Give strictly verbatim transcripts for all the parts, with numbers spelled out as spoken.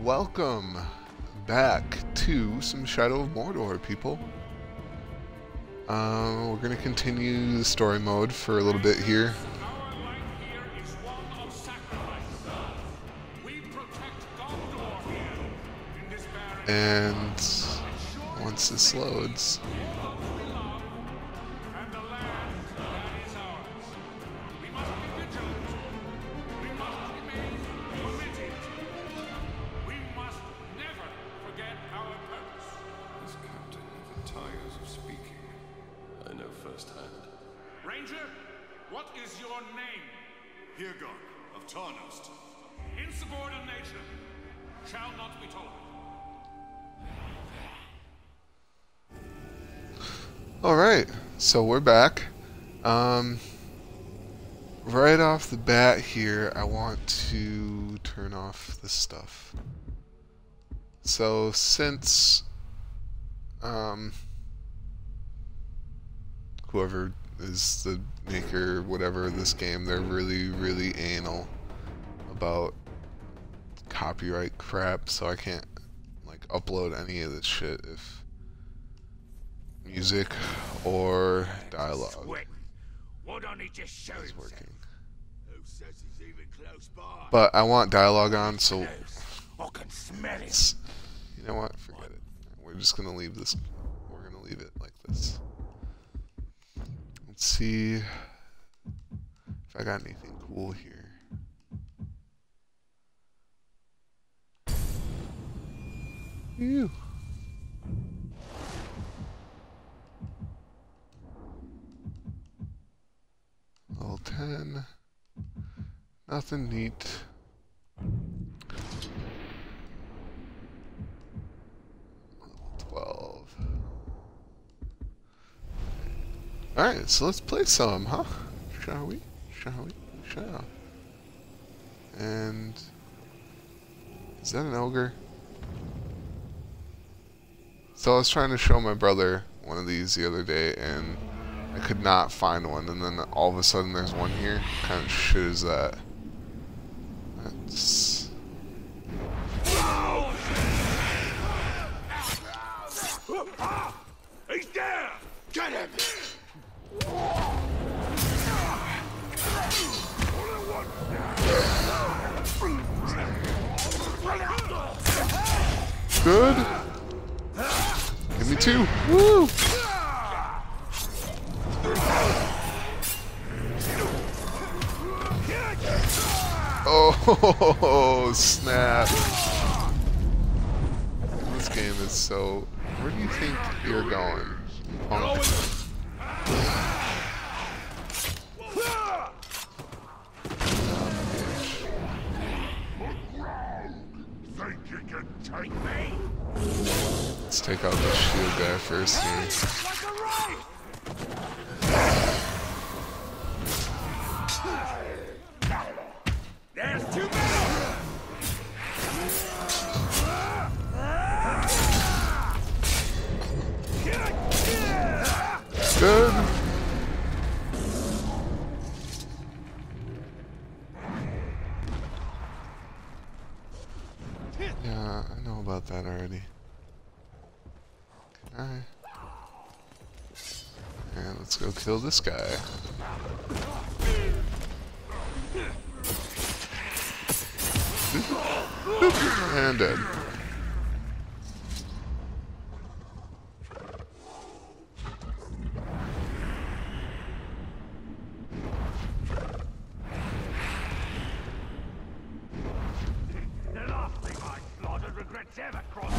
Welcome back to some Shadow of Mordor, people. Uh, we're going to continue the story mode for a little bit here. And once this loads, of Tarnost. Insubordination shall not be told. Alright, so we're back. Um, right off the bat here, I want to turn off this stuff. So since um, whoever is the maker, whatever, of this game, they're really, really anal about copyright crap, so I can't like upload any of this shit if music or dialogue is working. But I want dialogue on, so it's, you know what? Forget it. We're just gonna leave this. We're gonna leave it like this. Let's see if I got anything cool here. Ew. Level ten. Nothing neat. Level twelve. Alright, so let's play some, huh? Shall we? Shall we? Shall. And is that an ogre? So I was trying to show my brother one of these the other day, and I could not find one, and then all of a sudden there's one here. What kind of shit is that? That's... He's there! Get him! Good. Give me two. Woo! Oh, snap. This game is so... Where do you think you're going? Punk. Let's take out the shield guy first here. There's too many! Good. Yeah, I know about that already. Okay. And let's go kill this guy. And dead. The last thing I slaughtered regrets ever crossed.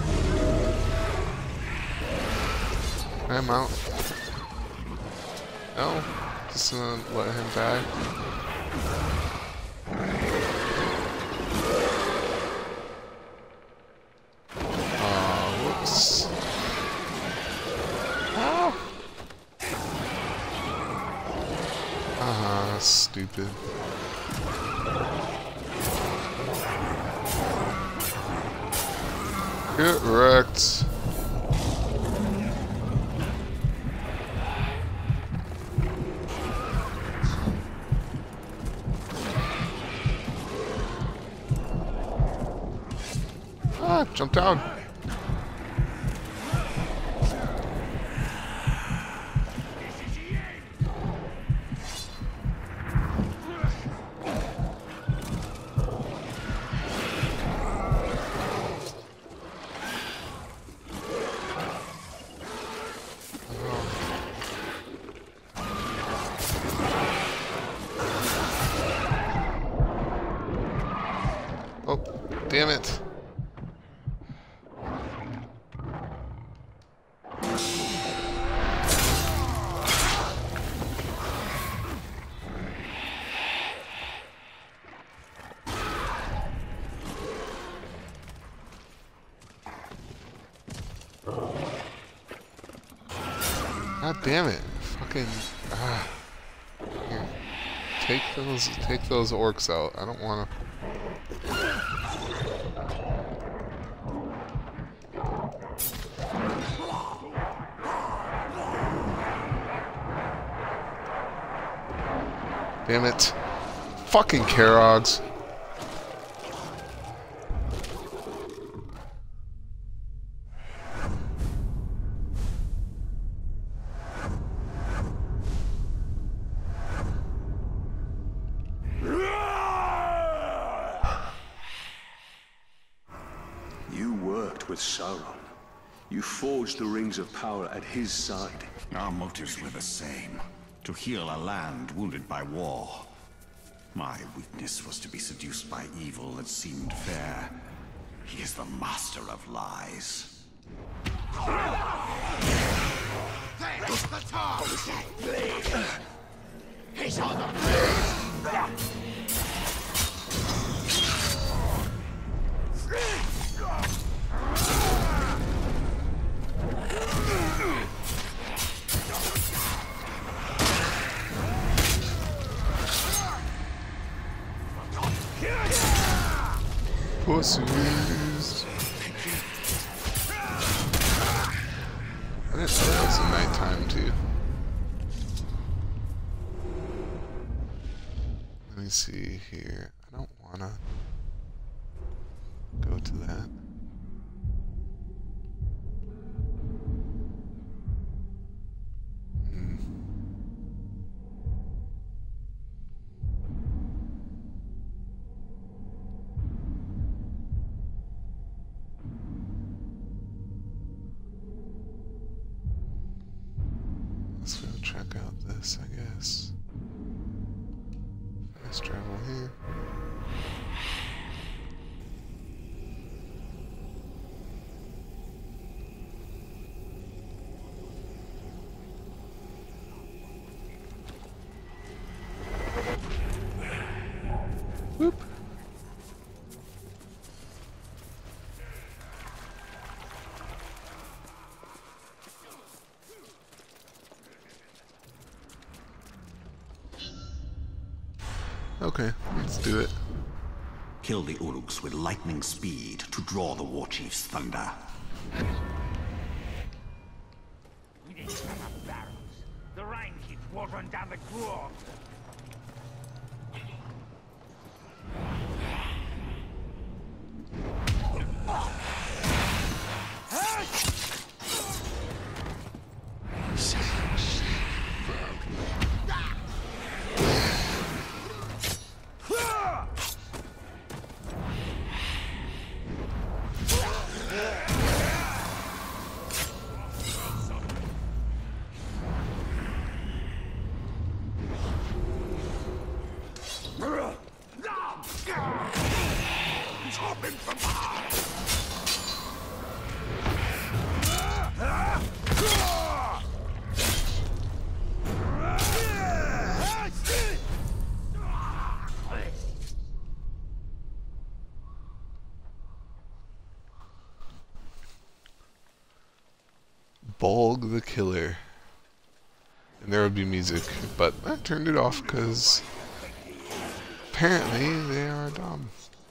I'm out. No, just gonna let him die. Aw, whoops. Oh. Ah, that's stupid. Get wrecked. Ah, jump down. Oh, damn it. God damn it. Fucking ah. Here. Take those take those orcs out. I don't wanna Damn it. Fucking Karogs. You worked with Sauron. You forged the rings of power at his side. Our motives were the same. To heal a land wounded by war. My weakness was to be seduced by evil that seemed fair. He is the master of lies. There's the top! He's on the blade! Pussies. I didn't know it was a nighttime too. Let me see here. I don't wanna go to that. Hmm. Let's go check out this, I guess. Fast travel here. Whoop. Okay, let's do it. Kill the Uruks with lightning speed to draw the Warchief's thunder. We didn't have enough barrels. The rain keeps watering down the draw. Top him from behind! Bolg the Killer. And there would be music, but I turned it off because apparently they are dumb.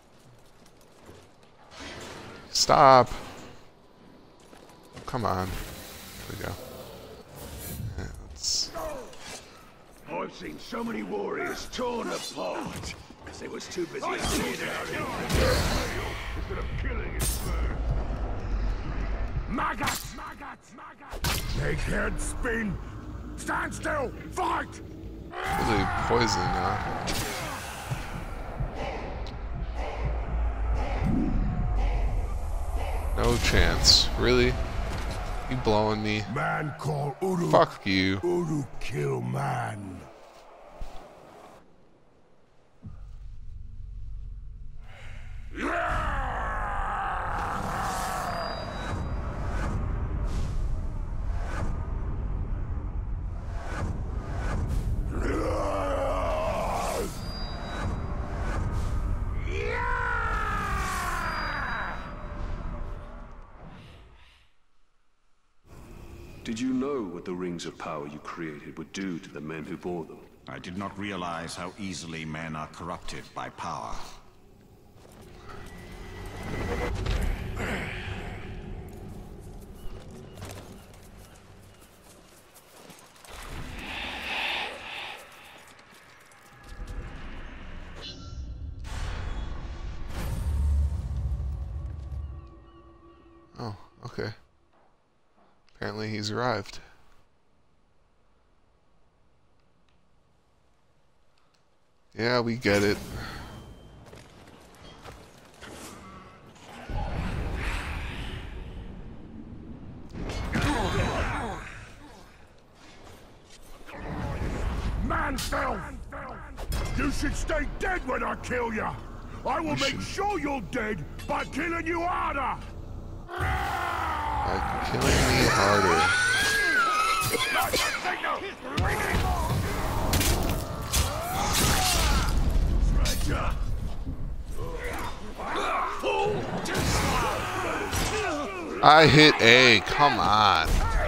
Stop! Come on. There we go. Yeah, let's... I've seen so many warriors torn apart because they was too busy bleeding out instead of killing his bird. Maggots! Maggots! Maggots! Make head spin! Stand still! Fight! Really poison now. No chance. Really? You blowing me? Man call Uruk. Fuck you. Uruk kill man. Did you know what the rings of power you created would do to the men who bore them? I did not realize how easily men are corrupted by power. Oh, okay. Apparently he's arrived. Yeah, we get it. Man fell! You should stay dead when I kill you! I will make sure you're dead by killing you harder! By killing me harder. I hit A, come on.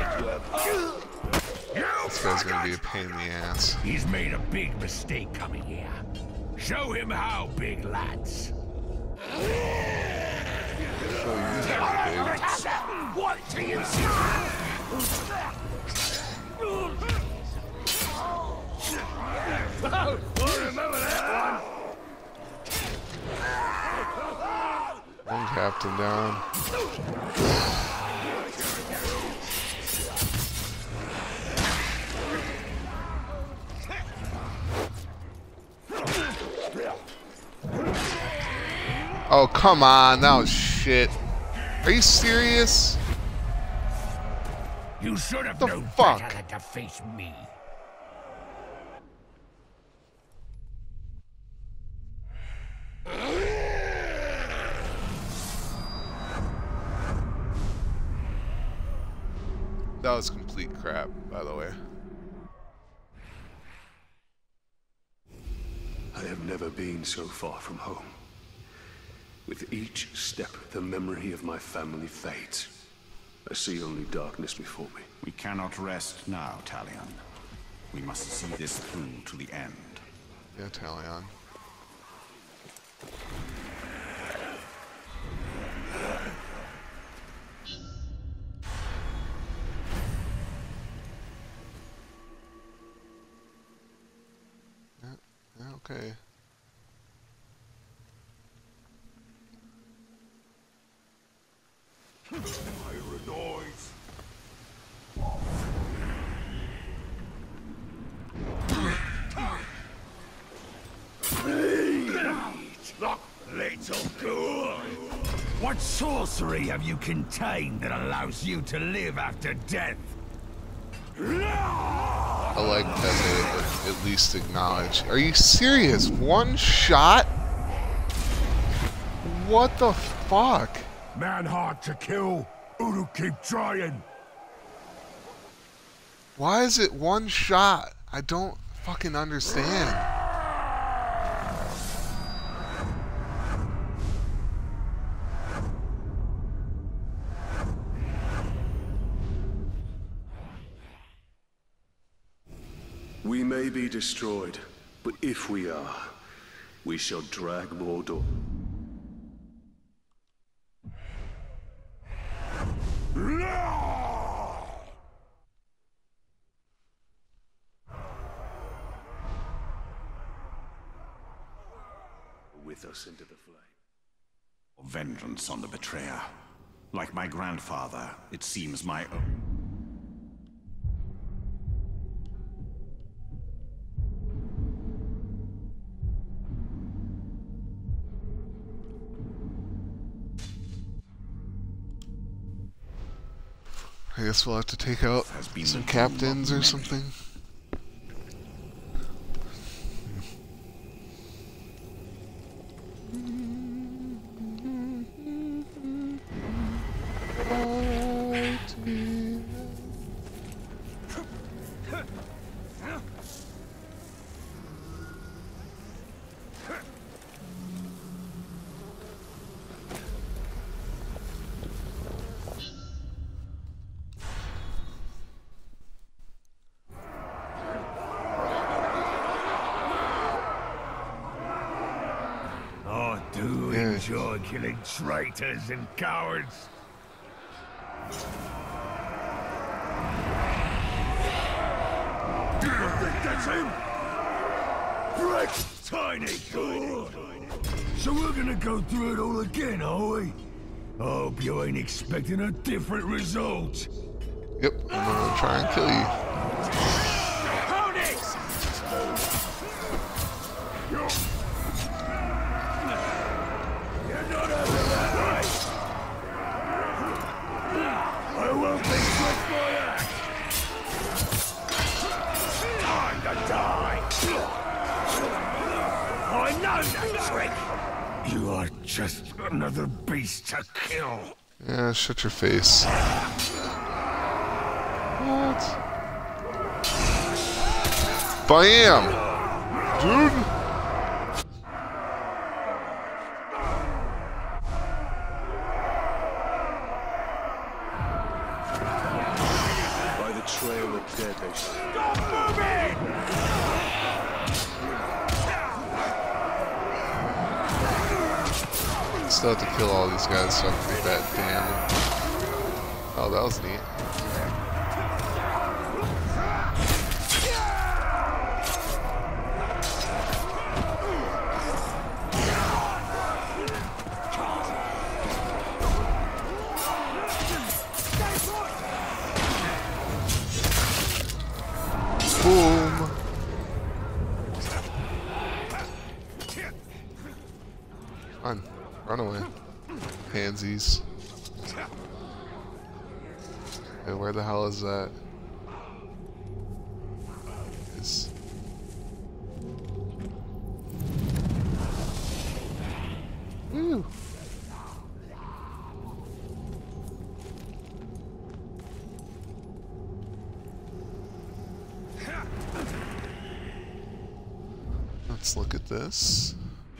This guy's gonna be a pain in the ass. He's made a big mistake coming here. Show him how, big lads. What do you see? Remember that one? One captain down. Oh, come on, that was shit. Are you serious? You should have The known fuck? better than to face me. That was complete crap, by the way. I have never been so far from home. With each step, the memory of my family fades. I see only darkness before me. We cannot rest now, Talion. We must see this through to the end. Yeah, Talion. Yeah, yeah, okay. Noise. Little good. What sorcery have you contained that allows you to live after death? I like that they at least acknowledge. Are you serious? One shot? What the fuck? Man hard to kill. Uruk keep trying. Why is it one shot? I don't fucking understand. may be destroyed, but if we are, we shall drag Mordor. With us into the flame. Vengeance on the betrayer. Like my grandfather, it seems my own. I guess we'll have to take out some captains or something. Do enjoy killing traitors and cowards. You don't think that's him? Brick! Tiny good. So we're gonna go through it all again, are we? I hope you ain't expecting a different result. Yep, I'm gonna try and kill you. You are just another beast to kill. Yeah, shut your face. What? Bam! Dude! By the trail of dead, they say. Stop moving! Still have to kill all these guys so I can get that damn. Oh, that was neat. Boom! Fine. Run away. Pansies. Hey, where the hell is that? Is... Woo! Let's look at this.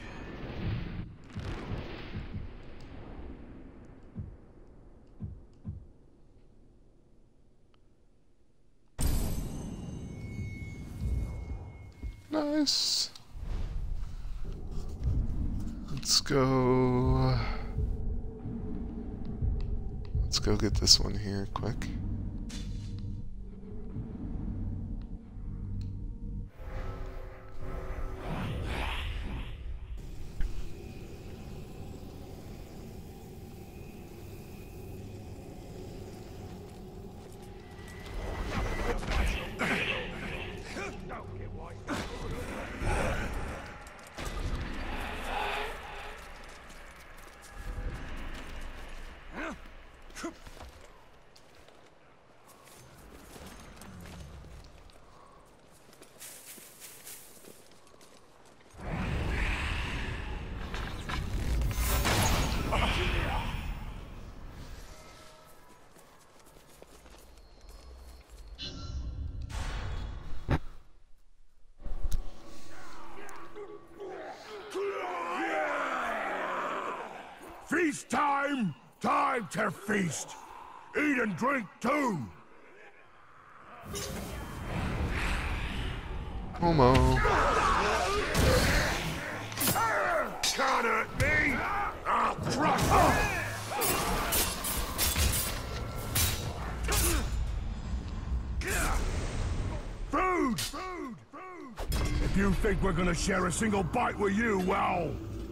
Nice. Let's go. Let's go get this one here quick. Feast time! Time to feast! Eat and drink too! Homo. Can't hurt me! I'll crush Food! Food! Food! If you think we're gonna share a single bite with you, well...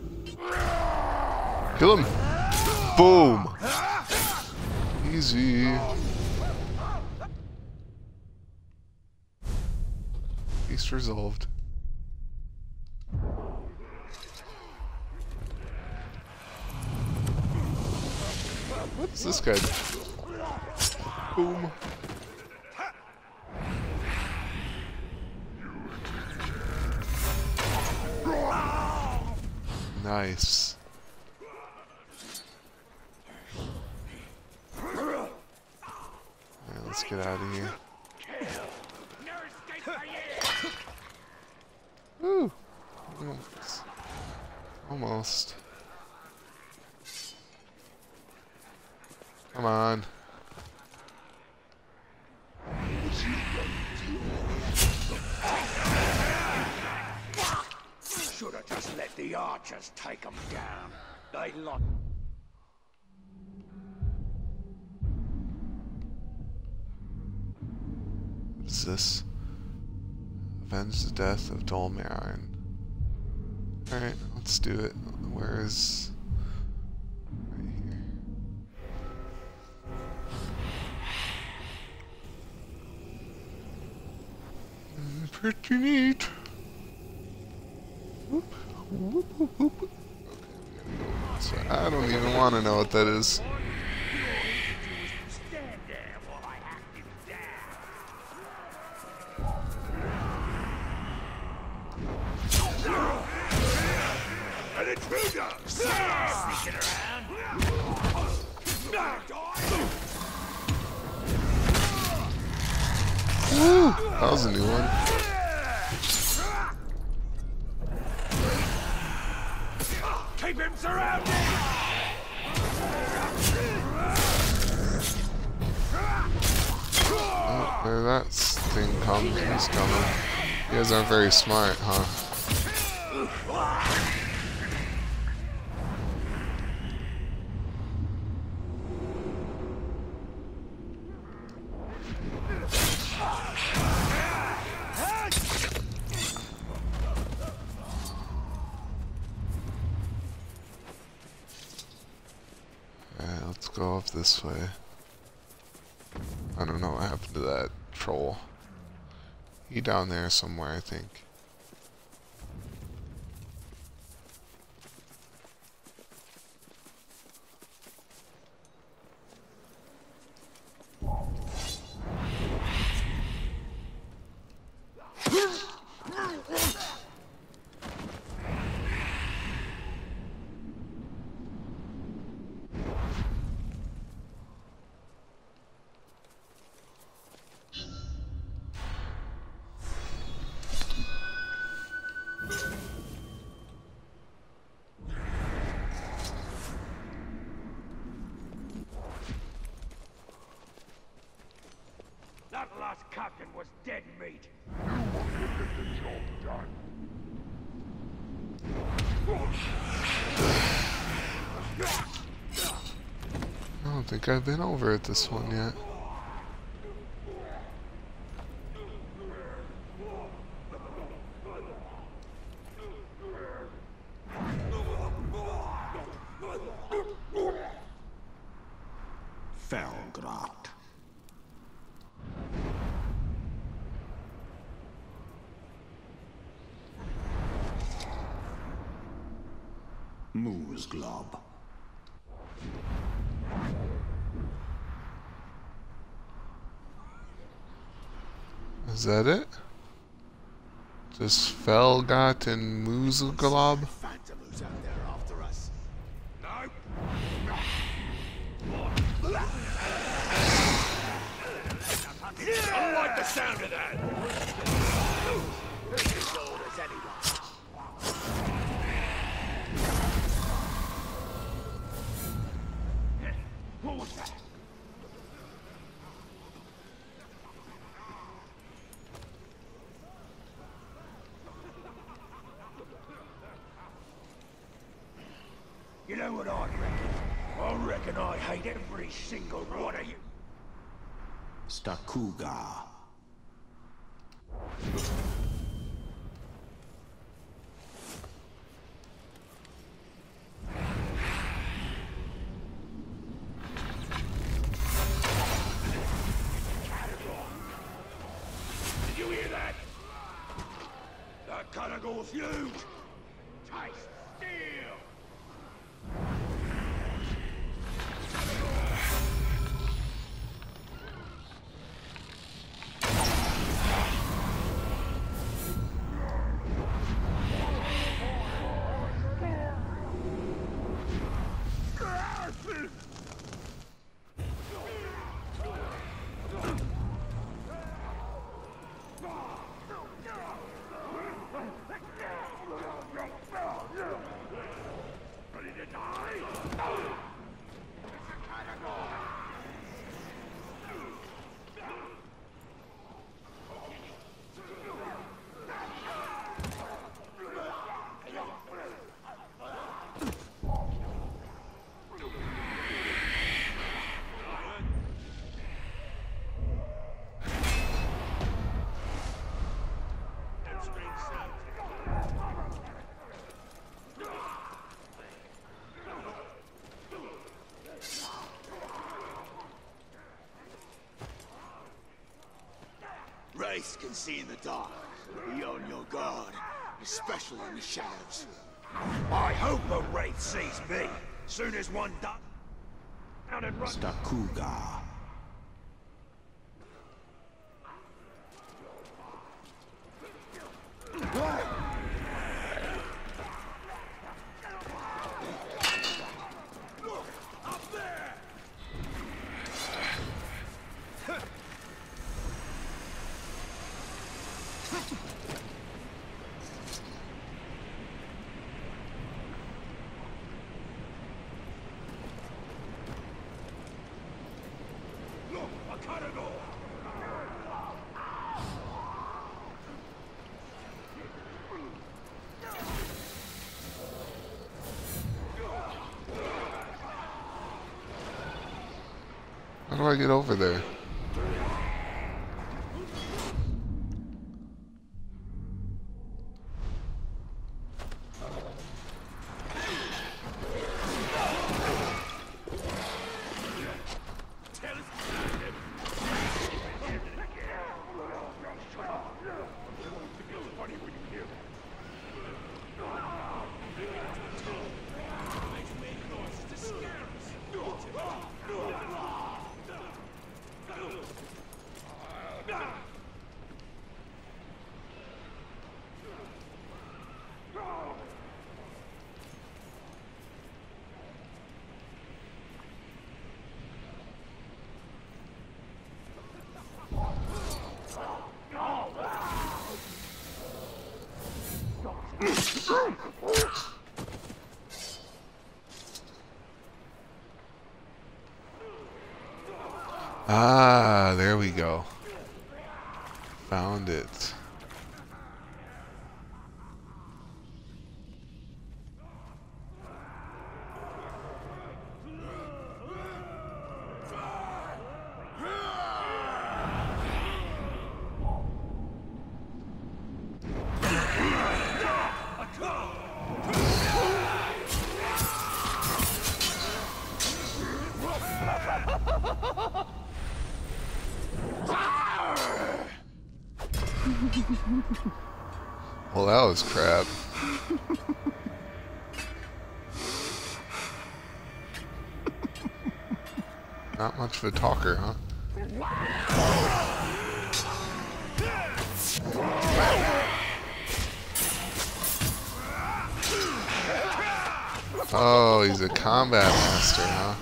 Kill him. Boom. Easy. Feast resolved. What is this guy? Boom. Nice. Alright, let's get out of here. Woo! Almost. Almost. Come on. Should have just let the archers take them down. They lost. What is this? Avenge the death of Dolmarin. Alright, let's do it. Where is... Right here. Mm, pretty neat. Whoop, whoop, whoop, whoop. Okay, I'm gonna go this way. I don't even want to know what that is. Stand there while I hack him down. An intruder! Sneaking around. Woo! That was a new one. Keep him surrounded. Oh, there that thing comes. He's coming. You guys aren't very smart, huh? Alright, let's go up this way. I don't know what happened to that troll. He down there somewhere, I think. That last captain was dead meat. I don't think I've been over at this one yet. Felgrat. Moosglob. Is that it? Just Felgat and Moosglob? Phantom who's out there after us. No. I like the sound of that. Who's as old as anyone? Who was that? You know what I reckon? I reckon I hate every single one of you. Stakuga. Did you hear that? That Caragor's huge! Taste steel! Ready to die? Wraiths can see in the dark. Be on your guard, especially in the shadows. I hope the Wraith sees me. Soon as one does, down and run. Stakuga. Up there! Look, a Caragor! How do I get over there? Ah, there we go. Found it. Well, that was crap. Not much of a talker, huh? Oh, he's a combat master, huh?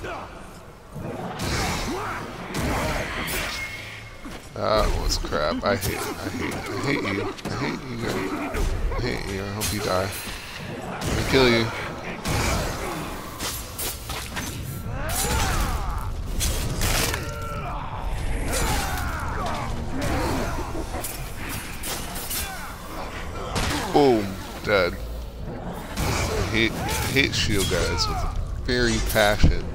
That was crap. I hate, I hate, I hate you. I hate you guys. I hate you. I hope you die. I'm gonna kill you. Boom. Dead. I hate, I hate shield guys with a very passion.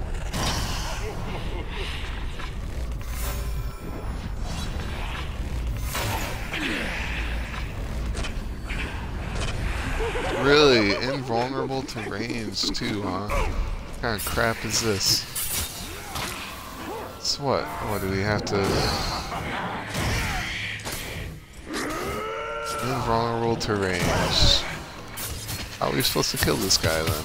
Really? Invulnerable to range too, huh? What kind of crap is this? So what? What do we have to... Invulnerable to range. How are we supposed to kill this guy then?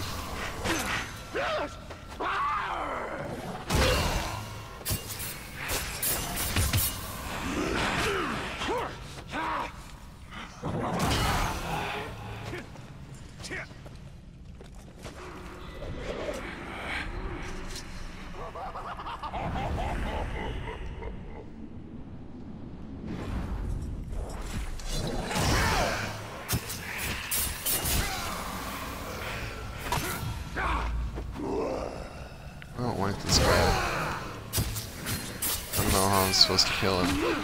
I don't like this guy. I don't know how I'm supposed to kill him.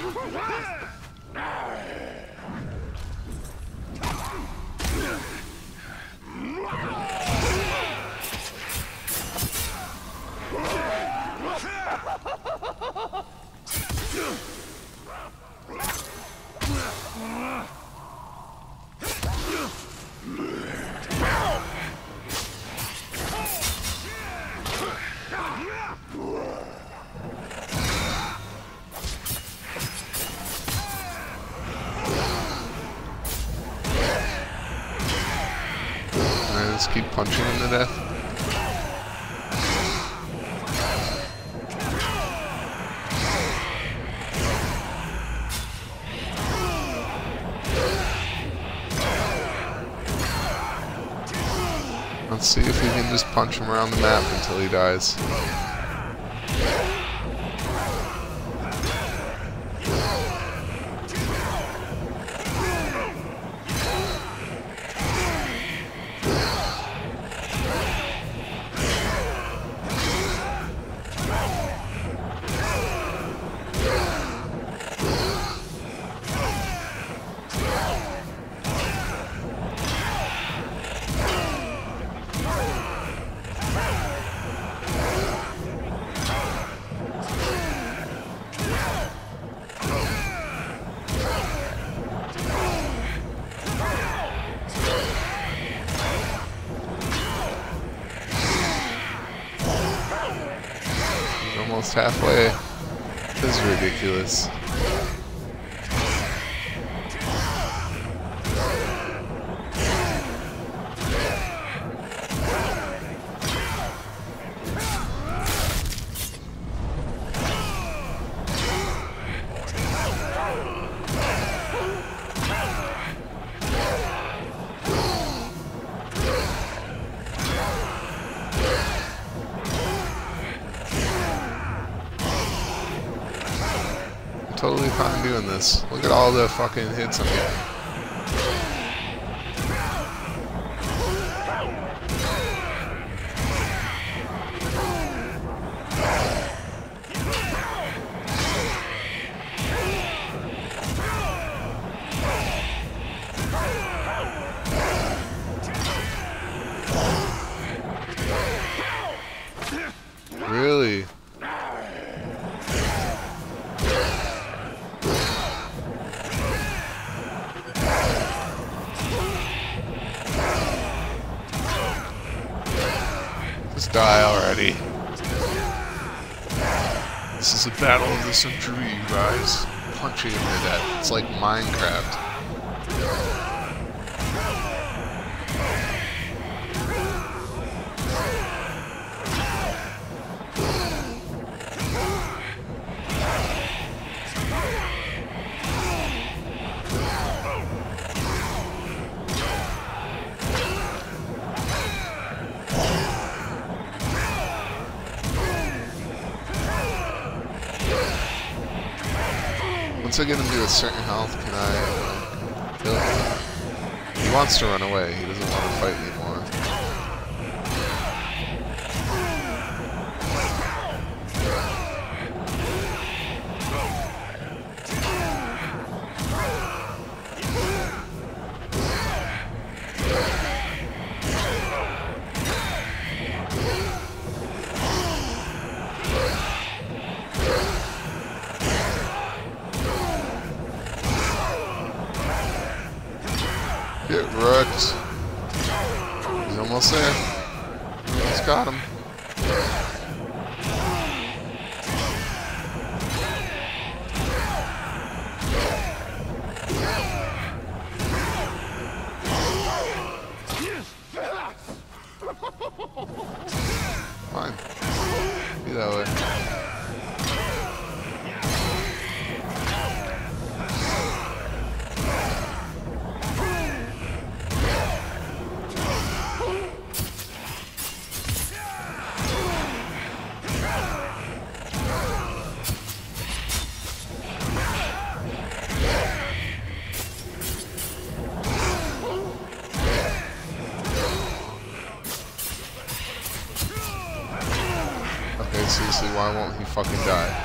Just keep punching him to death. Let's see if we can just punch him around the map until he dies. Almost halfway. This is ridiculous. Totally fine doing this. Look at all the fucking hits I'm getting. Really? Just die already. This is a battle of the century, you guys. Punching him to death. It's like Minecraft. Once I get him to a certain health, can I like, kill him? He wants to run away. He doesn't want to fight anymore. Get wrecked. He's almost there. Almost got him. Fine. Be that way. Okay, seriously, why won't he fucking die?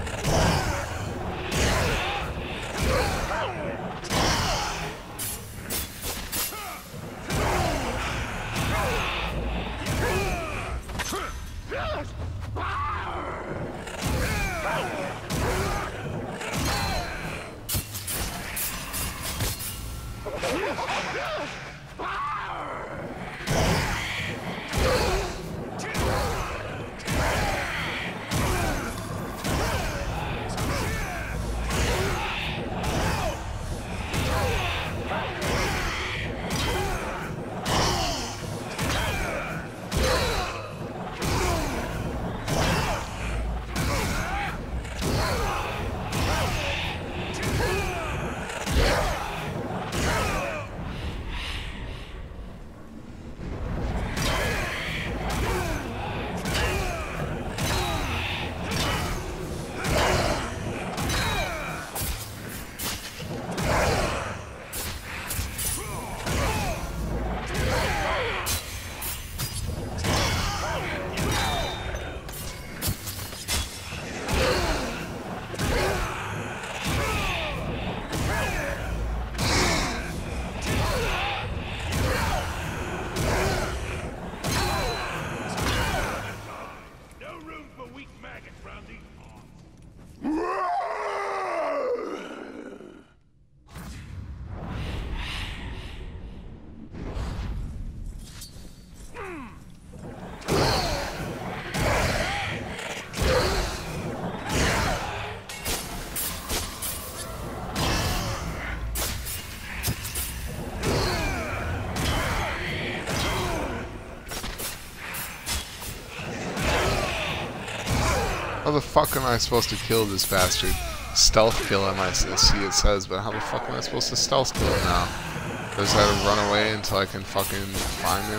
How the fuck am I supposed to kill this bastard? Stealth kill him, I see it says, but how the fuck am I supposed to stealth kill him now? Does I have to run away until I can fucking find him?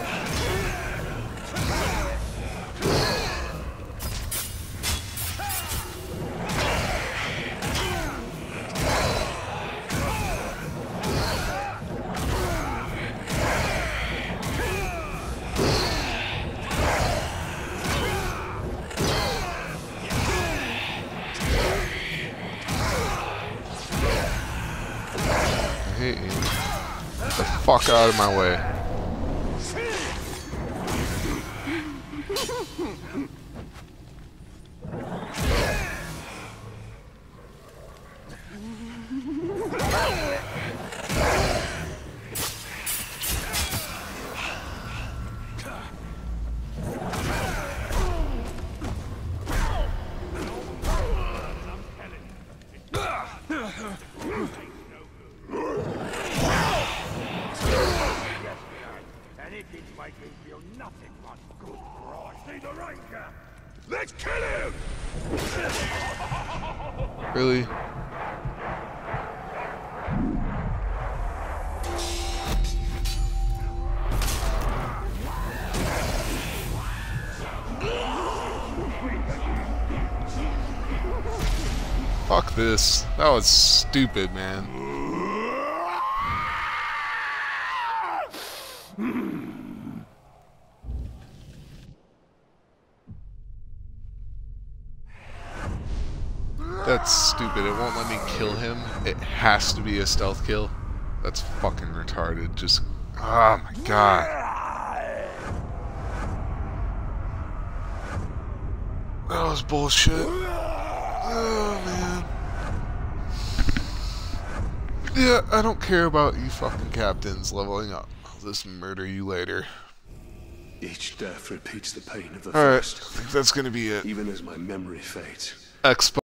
Get the fuck out of my way. Let's kill him! Really? Fuck this. That was stupid, man. That's stupid. It won't let me kill him. It has to be a stealth kill. That's fucking retarded. Just... oh my god. That was bullshit. Oh man. Yeah, I don't care about you fucking captains leveling up. I'll just murder you later. Each death repeats the pain of the Alright, first, I think that's gonna be it. even as my memory fades. Xbox.